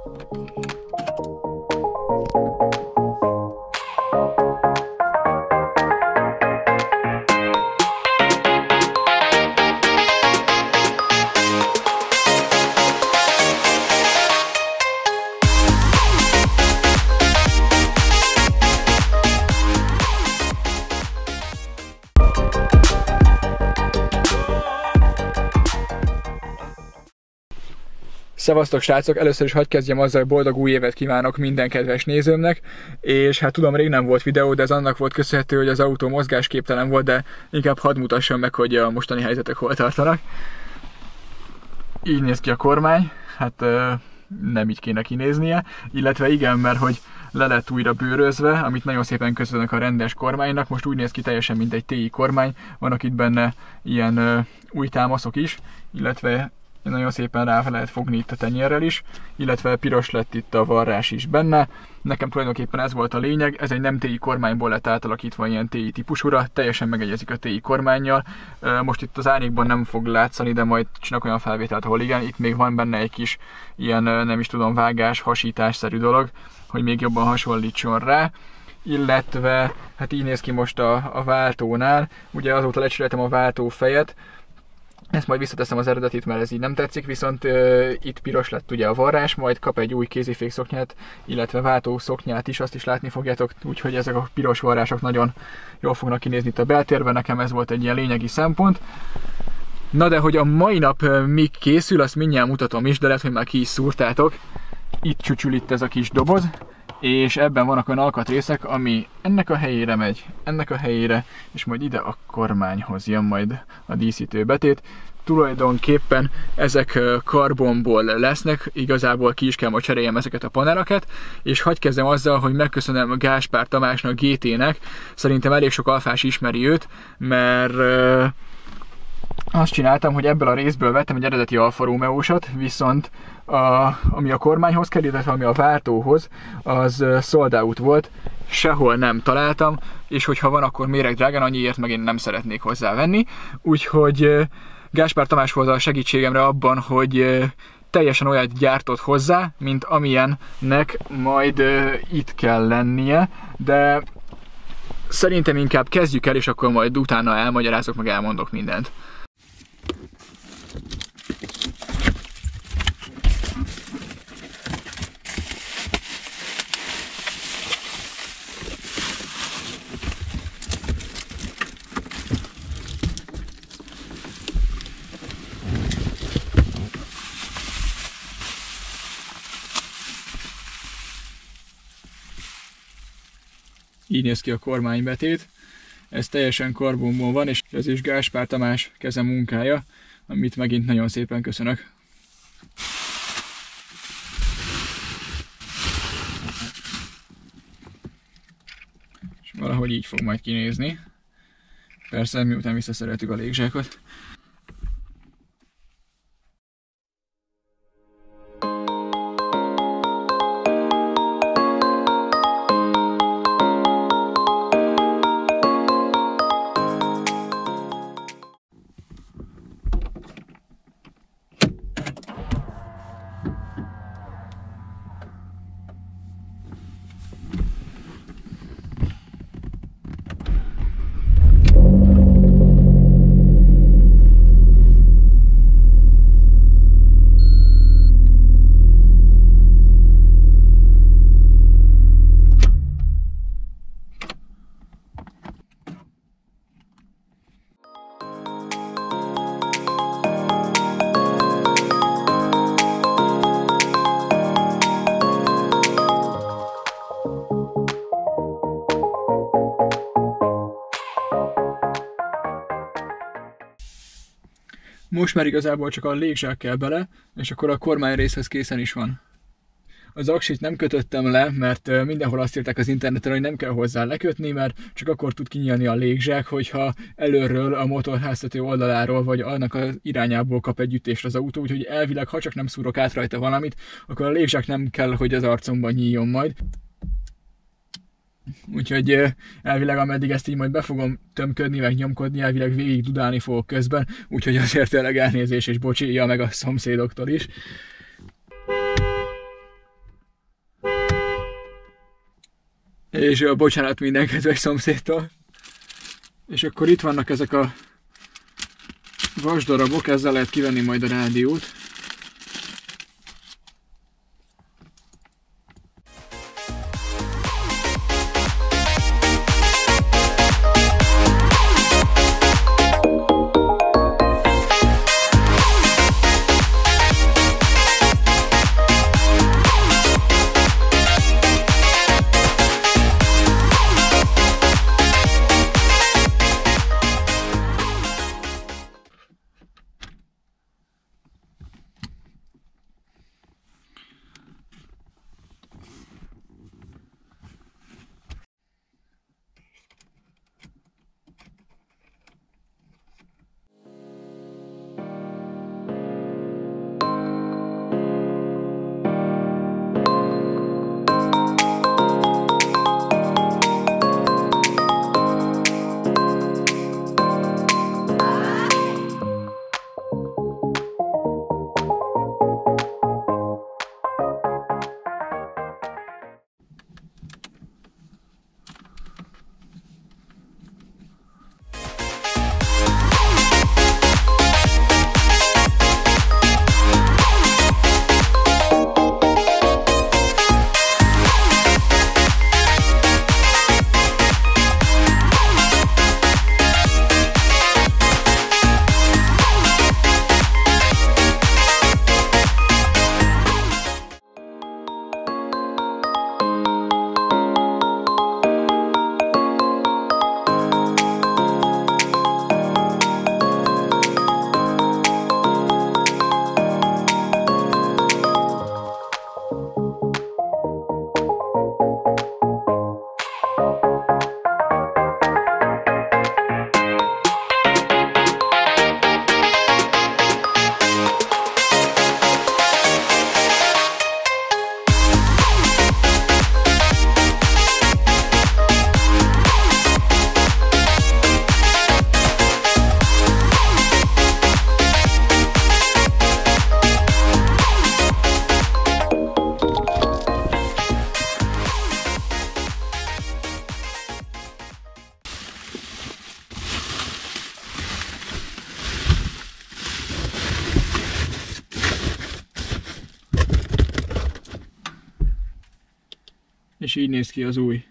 Szevasztok srácok! Először is hadd kezdjem azzal, hogy boldog új évet kívánok minden kedves nézőmnek, és hát tudom, rég nem volt videó, de ez annak volt köszönhető, hogy az autó mozgásképtelen volt, de inkább hadd mutassam meg, hogy a mostani helyzetek hol tartanak. Így néz ki a kormány, hát nem így kéne kinéznie, illetve igen, mert hogy le lett újra bőrözve, amit nagyon szépen köszönök a rendes kormánynak, most úgy néz ki teljesen mint egy TI kormány, vannak itt benne ilyen új támaszok is, illetve nagyon szépen rá lehet fogni itt a tenyérrel is, illetve piros lett itt a varrás is benne. Nekem tulajdonképpen ez volt a lényeg, ez egy nem TI kormányból lett átalakítva ilyen TI típusúra, teljesen megegyezik a TI kormánnyal. Most itt az árnyékban nem fog látszani, de majd csinálok olyan felvételt, ahol igen, itt még van benne egy kis ilyen, nem is tudom, vágás, hasításszerű dolog, hogy még jobban hasonlítson rá. Illetve, hát így néz ki most a váltónál, ugye azóta lecseréltem a váltófejet, ezt majd visszateszem az eredetit, mert ez így nem tetszik, viszont itt piros lett ugye a varrás, majd kap egy új kézifék szoknyát, illetve váltó szoknyát is, azt is látni fogjátok, úgyhogy ezek a piros varrások nagyon jól fognak kinézni itt a beltérben, nekem ez volt egy ilyen lényegi szempont. Na de hogy a mai nap még készül, azt mindjárt mutatom is, de lehet, hogy már ki is szúrtátok. Itt csücsül itt ez a kis doboz, és ebben vannak olyan alkatrészek, ami ennek a helyére megy, ennek a helyére, és majd ide a kormányhoz jön majd a díszítő betét. Tulajdonképpen ezek karbonból lesznek, igazából ki is kell majd cseréljem ezeket a paneleket, és hadd kezdem azzal, hogy megköszönöm Gáspár Tamásnak, GT-nek, szerintem elég sok alfás ismeri őt, mert azt csináltam, hogy ebből a részből vettem egy eredeti Alfa Romeo-sat, viszont ami a kormányhoz került, illetve ami a váltóhoz, az sold out volt, sehol nem találtam, és hogyha van, akkor méreg drágán, annyiért meg én nem szeretnék hozzávenni. Úgyhogy Gáspár Tamás volt a segítségemre abban, hogy teljesen olyat gyártott hozzá, mint amilyennek majd itt kell lennie, de szerintem inkább kezdjük el, és akkor majd utána elmagyarázok, meg elmondok mindent. Így néz ki a kormánybetét, ez teljesen karbonból van, és ez is Gáspár Tamás keze munkája, amit megint nagyon szépen köszönök. És valahogy így fog majd kinézni. Persze, miután visszaszereltük a légzsákot. Most már igazából csak a légzsák kell bele, és akkor a kormányrészhez készen is van. Az aksit nem kötöttem le, mert mindenhol azt írták az interneten, hogy nem kell hozzá lekötni, mert csak akkor tud kinyílni a légzsák, hogyha előről a motorháztető oldaláról vagy annak az irányából kap egy ütést az autó, úgyhogy elvileg, ha csak nem szúrok át rajta valamit, akkor a légzsák nem kell, hogy az arcomban nyíljon majd. Úgyhogy elvileg ameddig ezt így majd be fogom tömködni, meg nyomkodni, elvileg végig dudálni fogok közben, úgyhogy azért tényleg elnézés és bocsia meg a szomszédoktól is. És bocsánat minden kedves szomszédtól. És akkor itt vannak ezek a vasdarabok, ezzel lehet kivenni majd a rádiót. És így néz ki az új.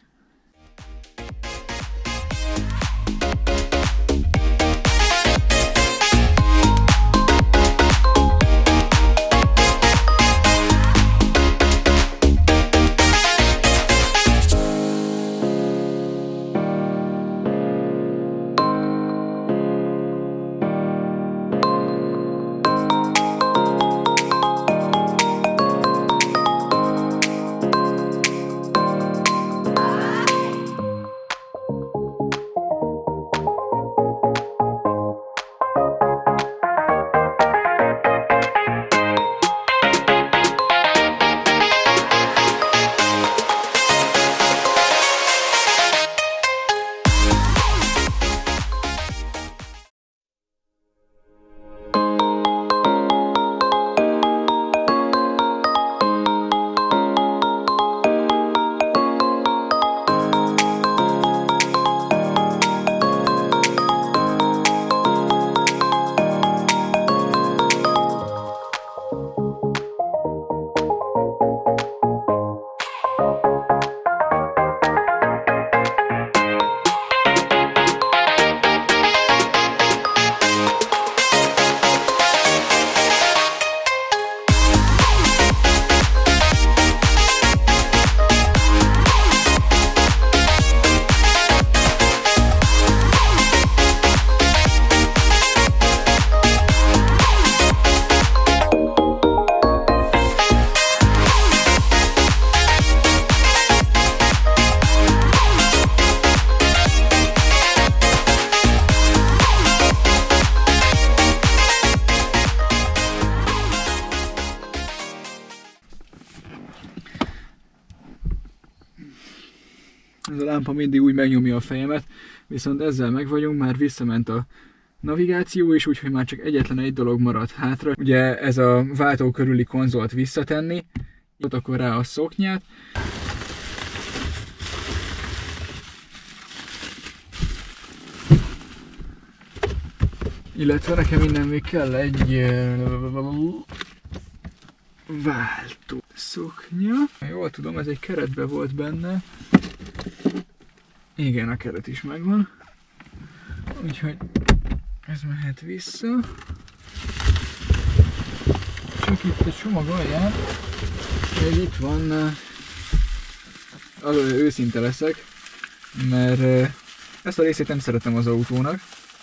Ez a lámpa mindig úgy megnyomja a fejemet, viszont ezzel meg vagyunk, már visszament a navigáció is, úgyhogy már csak egyetlen egy dolog maradt hátra. Ugye ez a váltó körüli konzolt visszatenni, ott akkor rá a szoknyát. Illetve nekem innen még kell egy váltó szoknya. Jól tudom, ez egy keretbe volt benne. Igen, a keret is megvan. Úgyhogy ez mehet vissza. Csak itt a csomag alján, még itt van, őszinte leszek, mert ezt a részét nem szeretem az autónak.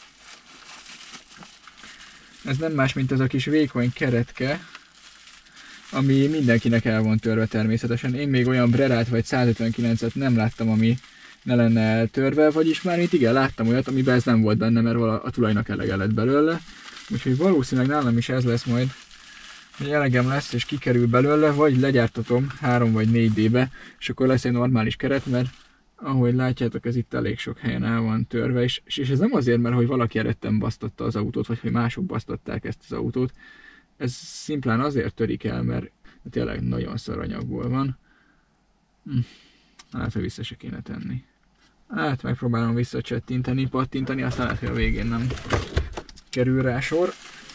Ez nem más, mint ez a kis vékony keretke, ami mindenkinek el van törve természetesen. Én még olyan Brerát vagy 159-et nem láttam, ami ne lenne eltörve, vagyis már itt igen, láttam olyat, amiben ez nem volt benne, mert a tulajnak elege lett belőle. Úgyhogy valószínűleg nálam is ez lesz majd, hogy elegem lesz és kikerül belőle, vagy legyártatom 3 vagy 4D-be, és akkor lesz egy normális keret, mert ahogy látjátok, ez itt elég sok helyen el van törve, és ez nem azért, mert hogy valaki eredten basztatta az autót, vagy hogy mások basztatták ezt az autót. Ez szimplán azért törik el, mert tényleg nagyon szar anyagból van. Hát, hogy vissza se kéne tenni. Hát megpróbálom visszacsettinteni, pattintani, aztán lehet, hogy a végén nem kerül rá sor.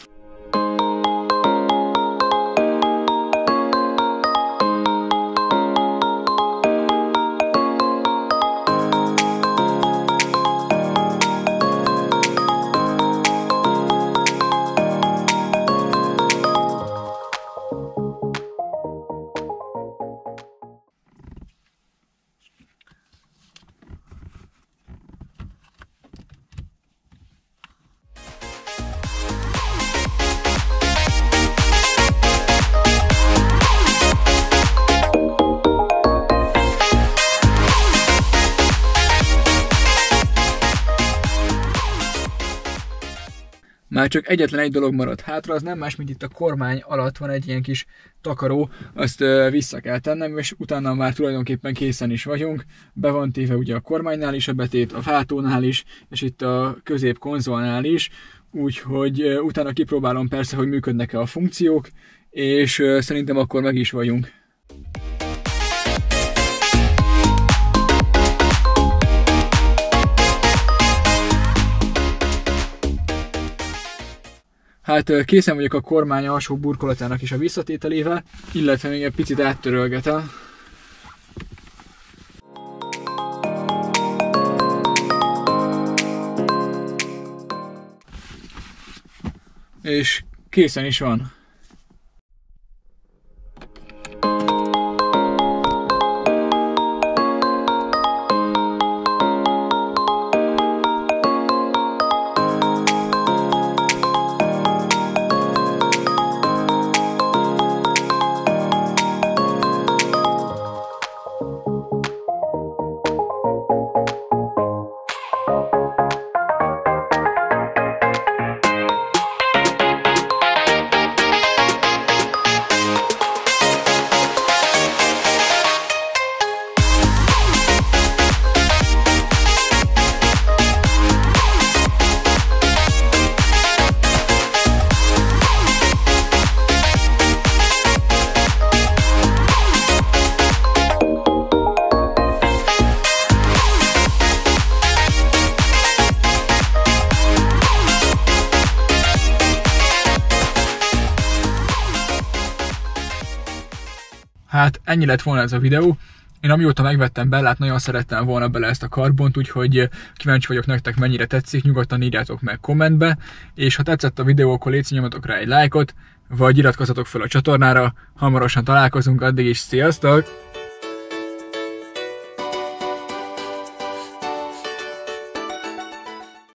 Már csak egyetlen egy dolog maradt hátra, az nem más, mint itt a kormány alatt van egy ilyen kis takaró, azt vissza kell tennem, és utána már tulajdonképpen készen is vagyunk. Be van téve ugye a kormánynál is a betét, a váltónál is, és itt a középkonzolnál is, úgyhogy utána kipróbálom persze, hogy működnek-e a funkciók, és szerintem akkor meg is vagyunk. Hát készen vagyok a kormány alsó burkolatának is a visszatételével, illetve még egy picit áttörölgetem. És készen is van. Hát ennyi lett volna ez a videó. Én amióta megvettem Bellát, nagyon szerettem volna bele ezt a karbont, úgyhogy kíváncsi vagyok nektek, mennyire tetszik, nyugodtan írjátok meg kommentbe, és ha tetszett a videó, akkor légy nyomjatok rá egy lájkot, vagy iratkozzatok fel a csatornára, hamarosan találkozunk, addig is sziasztok!